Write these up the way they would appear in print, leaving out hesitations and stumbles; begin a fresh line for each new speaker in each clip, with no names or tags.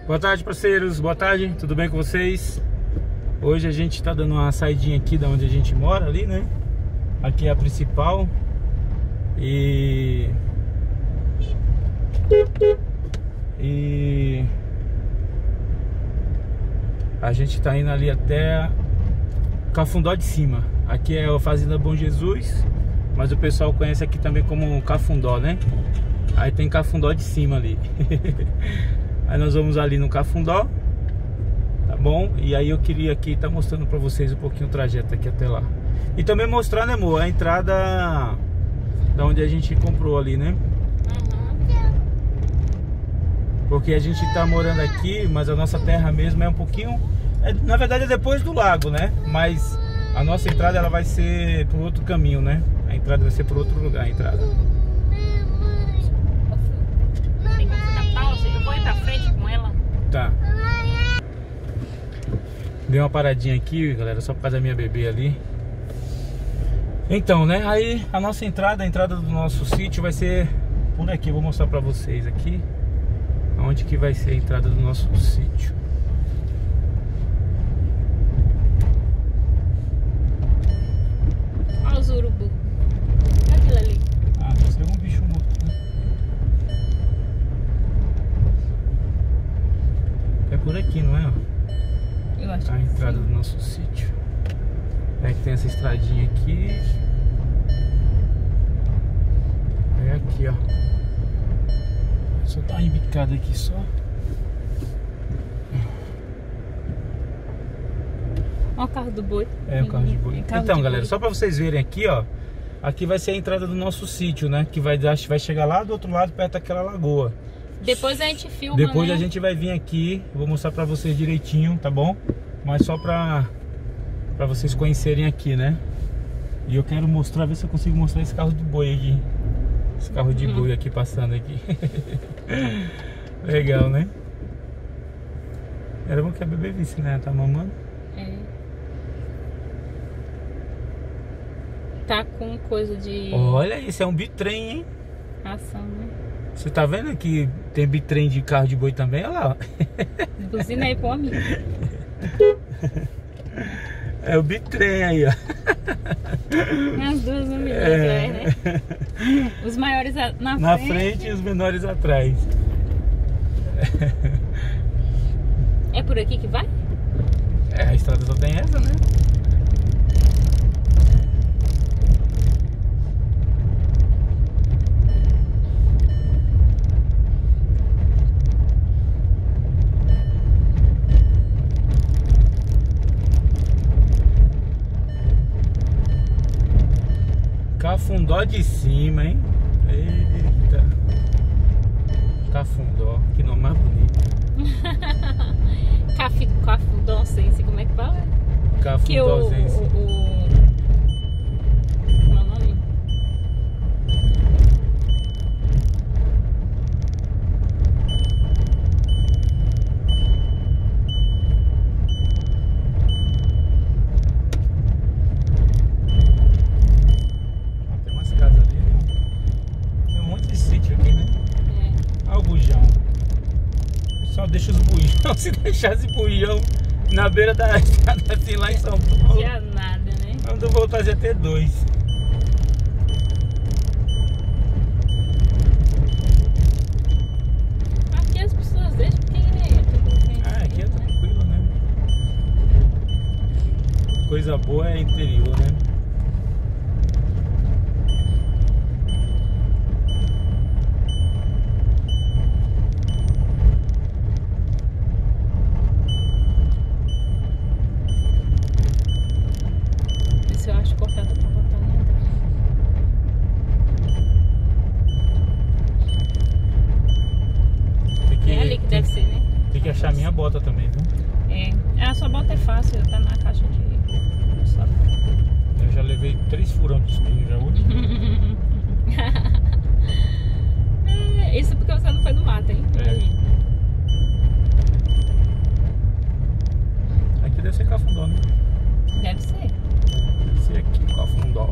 Boa tarde, parceiros, boa tarde, tudo bem com vocês? Hoje a gente tá dando uma saidinha aqui da onde a gente mora ali, né? Aqui é a principal. E a gente tá indo ali até Cafundó de Cima. Aqui é a Fazenda Bom Jesus, mas o pessoal conhece aqui também como Cafundó, né? Aí tem Cafundó de Cima ali. Aí nós vamos ali no Cafundó, tá bom? E aí eu queria aqui estar mostrando pra vocês um pouquinho o trajeto aqui até lá. E também mostrar, né, amor, a entrada da onde a gente comprou ali, né? Porque a gente tá morando aqui, mas a nossa terra mesmo é um pouquinho... na verdade é depois do lago, né? Mas a nossa entrada ela vai ser por outro caminho, né? A entrada vai ser por outro lugar, a entrada.
Tem que dar pausa, eu vou ir pra frente com ela.
Tá. Dei uma paradinha aqui, galera, só por causa da minha bebê ali. Então, né? Aí a nossa entrada, a entrada do nosso sítio vai ser por aqui. Eu vou mostrar pra vocês aqui onde que vai ser a entrada do nosso sítio.
Olha os urubu. Olha aquilo ali.
Ah, deve ser um bicho morto, né? É por aqui, não é?
Eu acho
A
que
entrada
sim.
do nosso sítio. É que tem essa estradinha aqui. É aqui, ó. Só tá embicada aqui só.
Olha o carro do boi.
É o carro de boi.
Carro
Então,
de
galera,
boi.
só pra vocês verem aqui, ó. Aqui vai ser a entrada do nosso sítio, né? Que vai chegar lá do outro lado, perto daquela lagoa.
Depois a gente filma,
Depois
né?
a gente vai vir aqui. Eu vou mostrar pra vocês direitinho, tá bom? Mas só pra vocês conhecerem aqui, né? E eu quero mostrar, ver se eu consigo mostrar esse carro de boi aqui. Esse carro de boi aqui passando aqui. Legal, né? Era bom que a bebê visse, né? Tá mamando.
É. Tá com coisa de
Olha, isso é um bitrem, hein?
ação, né?
Você tá vendo que tem bitrem de carro de boi também? Olha lá, ó.
Buzina aí pro amigo.
É o bitrem aí, ó.
As duas amigas atrás, né? Os maiores
Na frente e os menores atrás.
É por aqui que vai?
É, a estrada só tem essa, né? Cafundó de Cima, hein? Eita. Cafundó, que nome mais bonito.
Cafundoncense, como é que fala? Que
Cafundózense.
Como é o nome?
Tem umas casas ali, né? Tem um monte de sítio aqui, né? Olha o bujão. Só deixa os bujão. Se deixasse bujão na beira da estrada assim lá em São Paulo,
Tinha nada, né?
quando voltar já ter dois.
Aqui as pessoas deixam porque é tudo.
Ah, aqui é tranquilo, né? Coisa boa é interior, né?
Isso eu acho cortado pra botar na
Tem
É ali que deve ser, né?
Tem que achar minha bota também, viu?
É. A sua bota é fácil, tá na caixa de saco.
Eu já levei 3 furão de espinho já hoje.
Isso porque você não foi no mato, hein?
Aqui deve ser Cafundó, né?
Deve ser.
Deve ser aqui, Cafundó.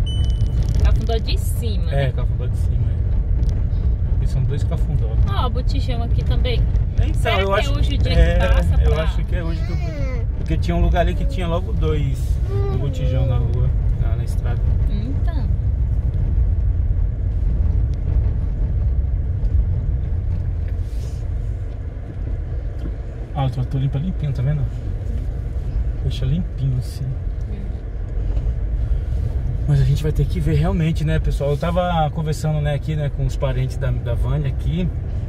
Cafundó de Cima.
É,
Né?
Cafundó de Cima. Aqui são 2 Cafundó.
Ó, botijão aqui também.
Então,
Será
eu
que
acho,
é hoje o dia que passa
eu
pra...
acho que é hoje que porque tinha um lugar ali que tinha logo dois botijão na rua, na estrada.
Então.
Ah, o trator limpa limpinho, tá vendo? Deixa limpinho assim. Mas a gente vai ter que ver realmente, né, pessoal? Eu tava conversando, né, aqui, né, com os parentes da Vânia aqui.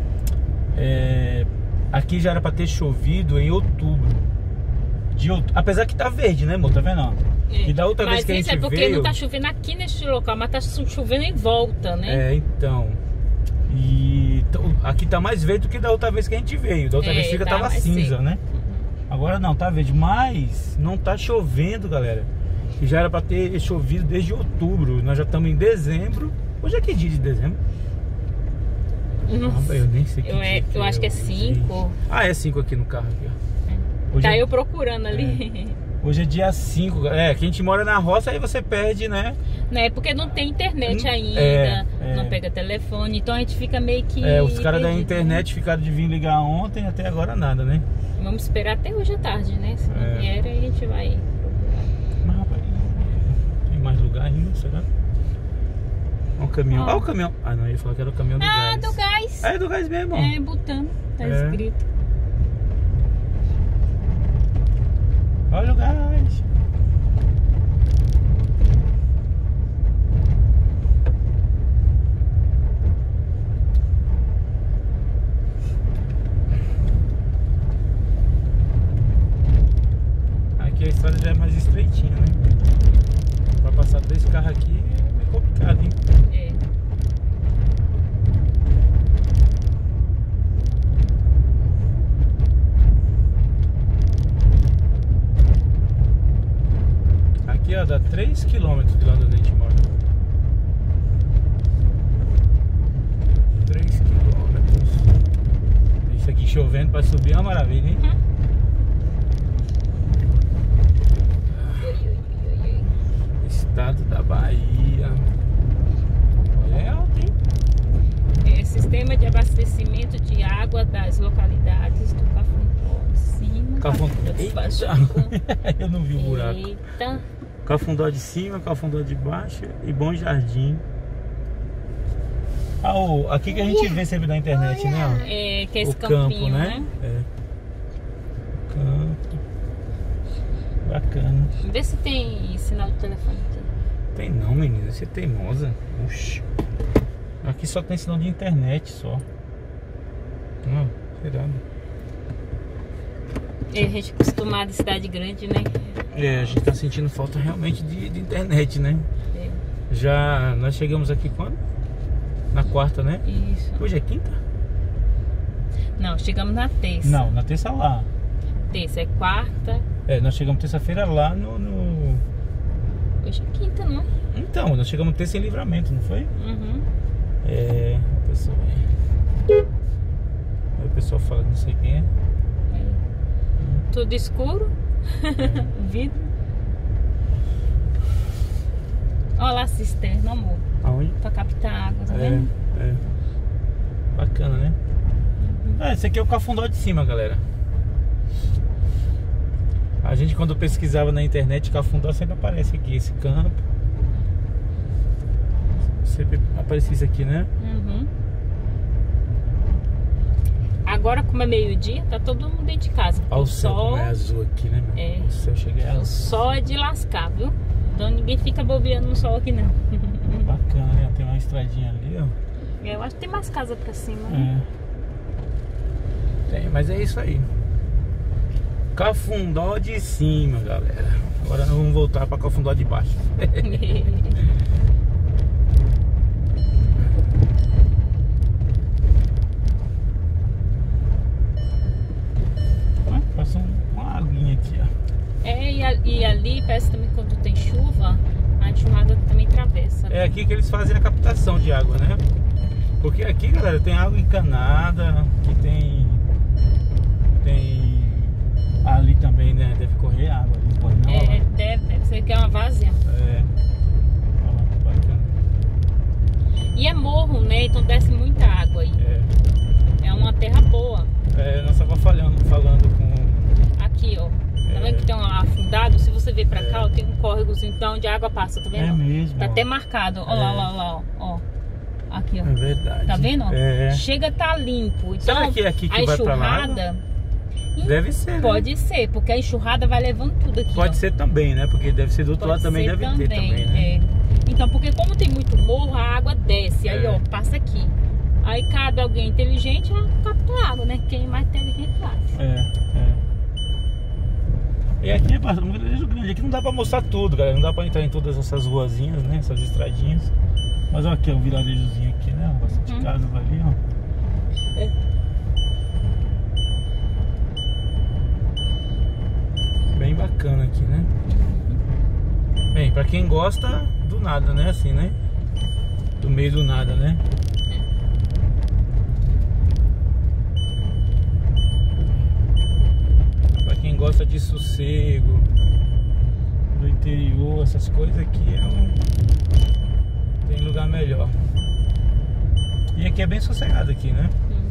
Aqui já era pra ter chovido em outubro. Apesar que tá verde, né, amor? Tá vendo? Ó? E da outra vez que a gente veio...
Mas isso é porque não tá chovendo aqui neste local, mas tá chovendo em volta, né?
Então... E aqui tá mais verde do que da outra vez que a gente veio. Da outra vez que tava cinza, né? Agora não, tá verde. Mas não tá chovendo, galera. E já era pra ter chovido desde outubro. Nós já estamos em dezembro. Hoje é que dia de dezembro?
Nossa,
eu nem sei que dia
eu acho que é 5.
Ah, é 5 aqui no carro. Aqui, ó.
Tá eu procurando ali.
Hoje é dia 5. Que a gente mora na roça, aí você perde, né?
Né? Porque não tem internet ainda. Não pega telefone. Então a gente fica meio que...
os caras da internet ficaram de vir ligar ontem, até agora nada, né?
Vamos esperar até hoje à tarde, né? Se não vier, aí a gente vai procurar.
Mas rapaz, tem mais lugar ainda, será? Olha o caminhão. Olha o caminhão. Ah, não, eu ia falar que era o caminhão do gás.
Ah, do gás.
É do gás mesmo.
É, Butano. Tá escrito.
Olha o gás. Aqui a estrada já é mais estreitinha, né? Pra passar desse carro aqui é meio complicado, hein? Aqui, ó, dá 3 km de lá onde a gente mora. 3 km. Isso aqui chovendo pra subir é uma maravilha, hein? Estado da Bahia. Olha, é alto, hein?
Sistema de abastecimento de água das localidades do Cafundó de cima.
Cafundó de baixo. Eu não vi o buraco.
Eita.
Cafundó de cima, Cafundó de baixo e Bom Jardim. Aqui que a gente vê sempre na internet, né?
Que é esse
o campinho,
campinho, né?
Campo. Bacana.
Vê se tem sinal de telefone aqui.
Tem não, menina. Você é teimosa. Oxi. Aqui só tem sinal de internet só. Não, será?
A gente acostumado em cidade grande, né?
A gente tá sentindo falta realmente de internet, né? Já nós chegamos aqui quando? Na quarta, né?
Isso.
Hoje é quinta?
Não, chegamos na terça.
Não, na terça lá.
Terça é quarta.
Nós chegamos terça-feira lá no...
Hoje é quinta, não?
Então, nós chegamos terça em Livramento, não foi?
Uhum.
O pessoal aí. Aí o pessoal fala que não sei quem é.
Tudo escuro. Vidro. Olha lá a cisterna, amor.
Aonde?
Pra captar água, tá vendo?
Bacana, né? Esse aqui é o Cafundó de cima, galera. A gente, quando pesquisava na internet, Cafundó sempre aparece aqui, esse campo. Sempre aparecia isso aqui, né?
Uhum. Agora, como é meio-dia, tá todo mundo dentro de casa.
Olha o céu como é azul aqui, né, meu? O céu chega azul.
O sol é de lascar, viu? Então ninguém fica bobeando no sol aqui, não.
Bacana, né? Tem uma estradinha ali, ó.
Eu acho que tem mais casa pra cima, né?
Tem, mas é isso aí. Cafundó de cima, galera. Agora nós vamos voltar pra Cafundó de baixo. Passa uma aguinha aqui, ó.
E ali parece também quando tem chuva, a enxurrada também atravessa.
É aqui que eles fazem a captação de água, né? Porque aqui, galera, tem água encanada, que tem ali também, né? Deve correr água ali, pode não?
Deve ser que é uma várzea.
Olha, bacana.
E é morro, né? Então desce muita água aí. É uma córregos, então, de água passa, tá vendo?
É mesmo.
Tá
ó.
até marcado, ó lá, ó. Aqui, ó.
É verdade.
Tá vendo?
É.
Chega a tá limpo. Então,
Será que é aqui que
a
vai pra lá?
enxurrada...
Deve ser, né?
Pode ser, porque a enxurrada vai levando tudo aqui.
Pode
ó.
ser também, né? Porque deve ser do outro lado também, deve ter também, né?
É. Então, porque como tem muito morro, a água desce. Aí,
É.
ó, passa aqui. Aí cabe alguém inteligente, capta a água, né? Quem é mais inteligente faz.
E aqui é um vilarejo grande, aqui não dá pra mostrar tudo, galera. Não dá pra entrar em todas essas ruazinhas, né? Essas estradinhas. Mas ó, aqui é um vilarejozinho aqui, né? Bastante casas ali, ó.
É.
Bem bacana aqui, né? Bem, pra quem gosta do nada, né? Assim, né? Do meio do nada, né? Pra quem gosta de sossego, do interior, essas coisas aqui tem lugar melhor. E aqui é bem sossegado aqui, né?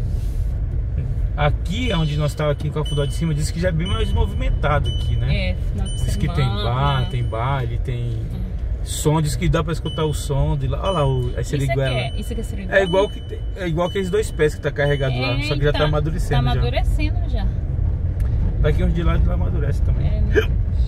Aqui, onde nós estávamos aqui em Cafundó de Cima, diz que já é bem mais movimentado aqui, né?
É, final de
Diz que tem
semana.
bar, tem baile, tem som, diz que dá pra escutar o som de lá. Olha lá, a Seriguela.
Isso aqui é Seriguela?
É igual aqueles 2 pés que tá carregado lá, só que já tá amadurecendo.
Tá amadurecendo já.
Daqui uns de lá amadurece também.
É, né?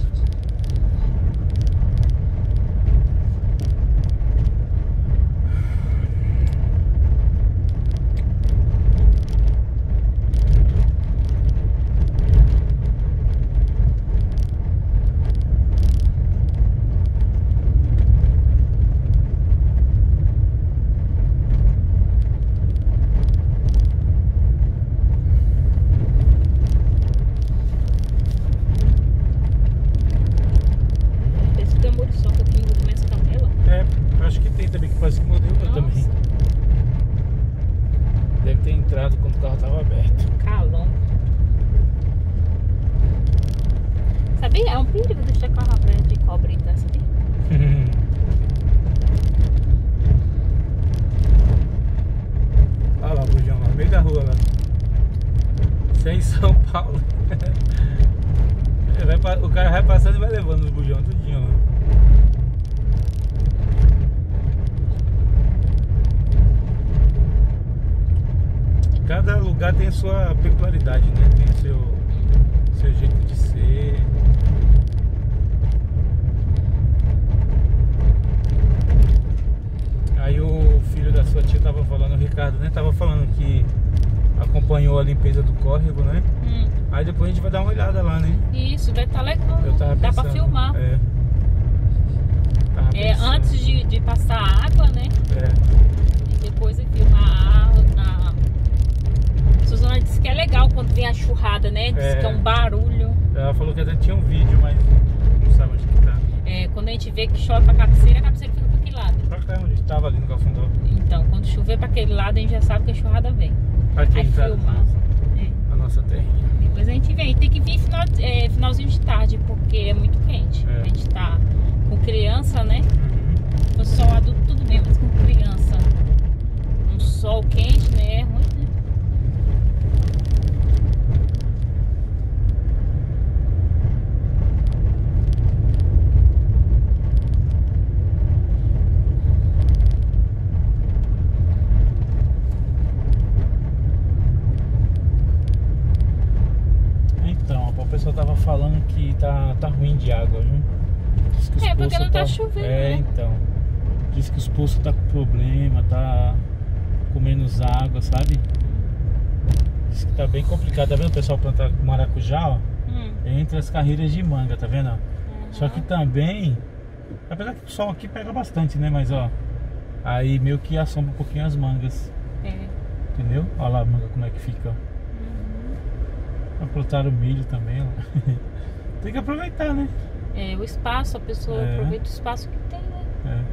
Acho que tem também, que parece que mordeu eu também. Deve ter entrado quando o carro estava aberto.
Calão. Sabia? É um perigo deixar carro aberto de cobre, tá? Sabia?
Olha lá o bujão lá, no meio da rua lá. Sem São Paulo. O cara vai passando e vai levando os bujão tudinho lá. Cada lugar tem a sua peculiaridade, né? Tem o seu jeito de ser. Aí o filho da sua tia tava falando, o Ricardo, né? Tava falando que acompanhou a limpeza do córrego, né? Aí depois a gente vai dar uma olhada lá, né?
Isso, vai estar legal.
Eu tava
Dá pra
pensando,
filmar. Antes de passar a água, né? E depois de filmar a Suzana disse que é legal quando tem a churrada, né? Diz que é um barulho.
Ela falou que até tinha um vídeo, mas não sabe onde que tá.
Quando a gente vê que chove pra cabeceira, a cabeceira fica pra aquele lado.
Pra cá, onde estava ali no Cafundó.
Então, quando chover pra aquele lado, a gente já sabe que a churrada vem.
Aqui
Aí
entrada
filmar.
a nossa terrinha.
Depois a gente vem. Tem que vir finalzinho de tarde, porque é muito quente. A gente tá com criança, né? Com sol adulto tudo bem, mas com criança. Um sol quente, né? É ruim, né?
Então, o pessoal tava falando que tá ruim de água, viu? Diz que os
porque
poços
não tá chovendo, né?
então. Diz que os poços tá com problema, tá com menos água, sabe? Diz que tá bem complicado. Tá vendo o pessoal plantar maracujá, ó? Entre as carreiras de manga, tá vendo? Só que também, apesar que o sol aqui pega bastante, né? Mas ó, aí meio que assombra um pouquinho as mangas. Entendeu? Olha lá a manga como é que fica, ó. Plantaram milho também, ó. Tem que aproveitar, né?
O espaço, a pessoa aproveita o espaço que tem, né?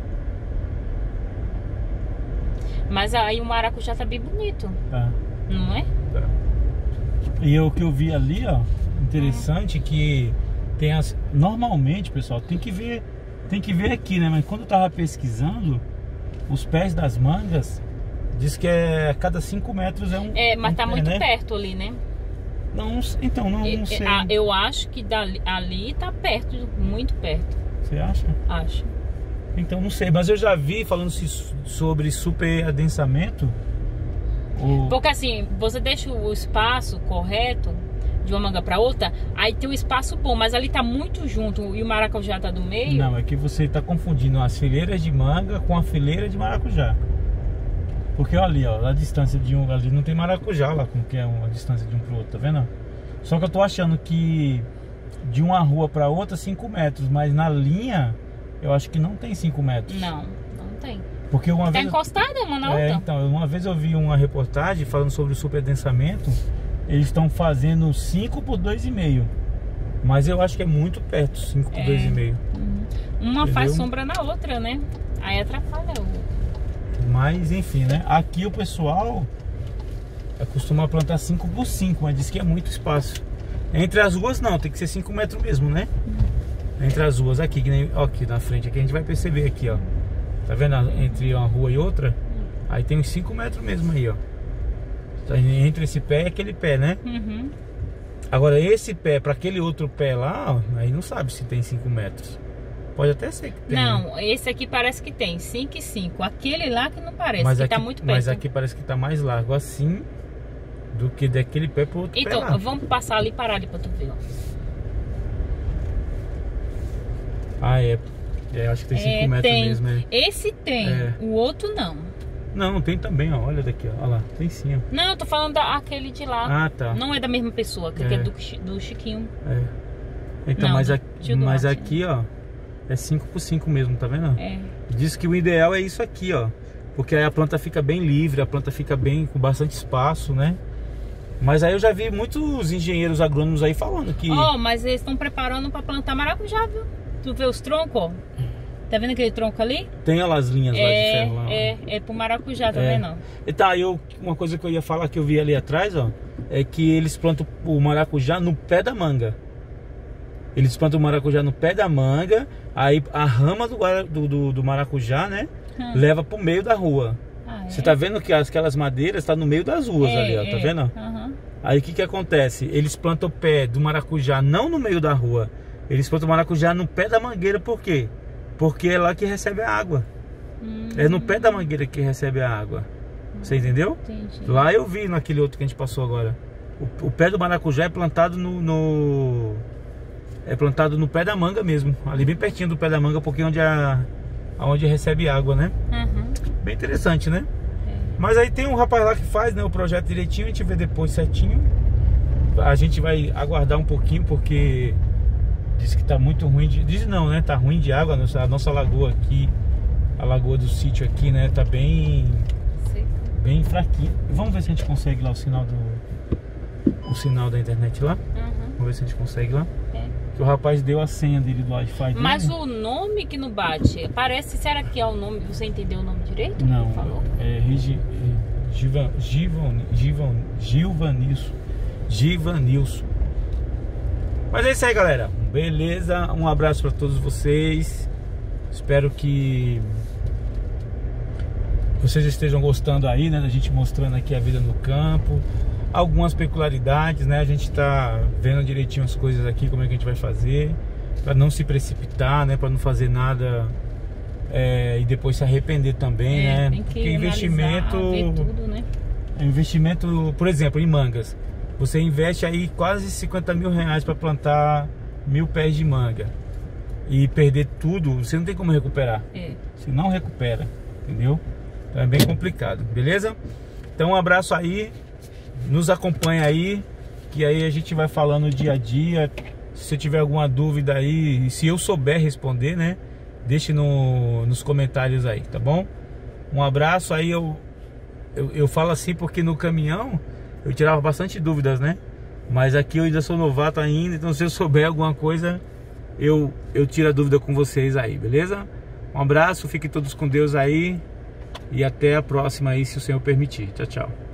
Mas aí o maracujá tá bem bonito.
Tá.
Não é?
Tá. E o que eu vi ali, ó, interessante que tem as... Normalmente, pessoal, tem que ver aqui, né? Mas quando eu tava pesquisando, os pés das mangas, diz que a cada 5 metros é um...
mas tá
pé,
muito
né?
perto ali, né?
Não, então, não sei.
Eu acho que ali tá perto, muito perto.
Você acha?
Acho.
Então não sei, mas eu já vi falando sobre super adensamento.
Porque assim, você deixa o espaço correto de uma manga para outra, aí tem um espaço bom, mas ali tá muito junto e o maracujá tá do meio.
Não, é que você tá confundindo as fileiras de manga com a fileira de maracujá. Porque ali, ó, a distância de um ali não tem maracujá lá, como que é a distância de um pro outro, tá vendo? Só que eu tô achando que de uma rua para outra 5 metros, mas na linha eu acho que não tem 5 metros.
Não tem.
Porque uma
tá
vez
encostada uma na outra.
Então, uma vez eu vi uma reportagem falando sobre o superadensamento. Eles estão fazendo 5 por 2,5. Mas eu acho que é muito perto, 5 por 2,5.
Uma entendeu? Faz sombra na outra, né? Aí atrapalha o...
Mas enfim, né? Aqui o pessoal costuma plantar 5 por 5, mas diz que é muito espaço. Entre as ruas não, tem que ser 5 metros mesmo, né? Entre as ruas aqui, que nem ó, aqui na frente, aqui a gente vai perceber aqui, ó. Tá vendo? Entre uma rua e outra, aí tem uns 5 metros mesmo aí, ó. Entre esse pé e aquele pé, né? Agora esse pé para aquele outro pé lá, ó, aí não sabe se tem 5 metros. Pode até ser que tenha.
Não, esse aqui parece que tem 5 e 5. Aquele lá que não parece,
mas
que
aqui,
tá muito perto.
Mas aqui parece que tá mais largo assim do que daquele pé pro outro
então,
pé lá.
Vamos passar ali e parar ali pra tu ver, ó.
Ah, eu acho que tem 5 metros mesmo.
Esse tem, o outro não.
Não, tem também, ó. Olha daqui, ó. Olha lá, tem sim, ó.
Não, eu tô falando daquele de lá.
Ah, tá.
Não é da mesma pessoa, que é do Chiquinho.
Então,
não,
mas aqui, ó, é 5 por 5 mesmo, tá vendo? Diz que o ideal é isso aqui, ó. Porque aí a planta fica bem livre, a planta fica bem com bastante espaço, né? Mas aí eu já vi muitos engenheiros agrônomos aí falando que...
mas eles estão preparando pra plantar maracujá, viu? Tu vê os troncos, ó? Tá vendo aquele tronco ali?
Tem as linhas lá de ferro lá.
É pro maracujá, tá vendo?
E tá, uma coisa que eu ia falar que eu vi ali atrás, ó, é que eles plantam o maracujá no pé da manga. Eles plantam o maracujá no pé da manga, aí a rama do maracujá, né, leva pro meio da rua. Você tá vendo que aquelas madeiras tá no meio das ruas ali, ó, tá vendo? Aí o que acontece? Eles plantam o pé do maracujá não no meio da rua, eles plantam o maracujá no pé da mangueira, por quê? Porque é lá que recebe a água. É no pé da mangueira que recebe a água. Você entendeu?
Entendi.
Lá eu vi naquele outro que a gente passou agora. O pé do maracujá é plantado é plantado no pé da manga mesmo. Ali bem pertinho do pé da manga, porque é onde recebe água, né? Bem interessante, né? Mas aí tem um rapaz lá que faz, né, o projeto direitinho. A gente vê depois certinho. A gente vai aguardar um pouquinho, porque... Diz que tá muito ruim Diz não, né? Tá ruim de água. A nossa lagoa aqui, a lagoa do sítio aqui, né? Tá bem fraquinha. Vamos ver se a gente consegue lá o sinal da internet lá. Vamos ver se a gente consegue lá. Que o rapaz deu a senha dele do Wi-Fi.
Mas o nome que não bate, parece... Será que é o nome? Você entendeu o nome direito?
Não,
falou?
Givanilson. Mas é isso aí, galera. Beleza? Um abraço para todos vocês. Espero que vocês estejam gostando aí, né? Da gente mostrando aqui a vida no campo. Algumas peculiaridades, né? A gente tá vendo direitinho as coisas aqui, como é que a gente vai fazer, para não se precipitar, né? Para não fazer nada e depois se arrepender também, né?
Tem que
porque investimento,
ver tudo, né?
Investimento, por exemplo, em mangas. Você investe aí quase 50 mil reais para plantar 1000 pés de manga e perder tudo, você não tem como recuperar. Você não recupera, entendeu? Então é bem complicado, beleza? Então um abraço aí, nos acompanha aí, que aí a gente vai falando dia a dia. Se você tiver alguma dúvida aí, se eu souber responder, né, deixe nos comentários aí, tá bom? Um abraço aí. Eu falo assim porque no caminhão eu tirava bastante dúvidas, né? Mas aqui eu ainda sou novato ainda, então se eu souber alguma coisa, eu tiro a dúvida com vocês aí, beleza? Um abraço, fiquem todos com Deus aí e até a próxima aí, se o Senhor permitir. Tchau, tchau.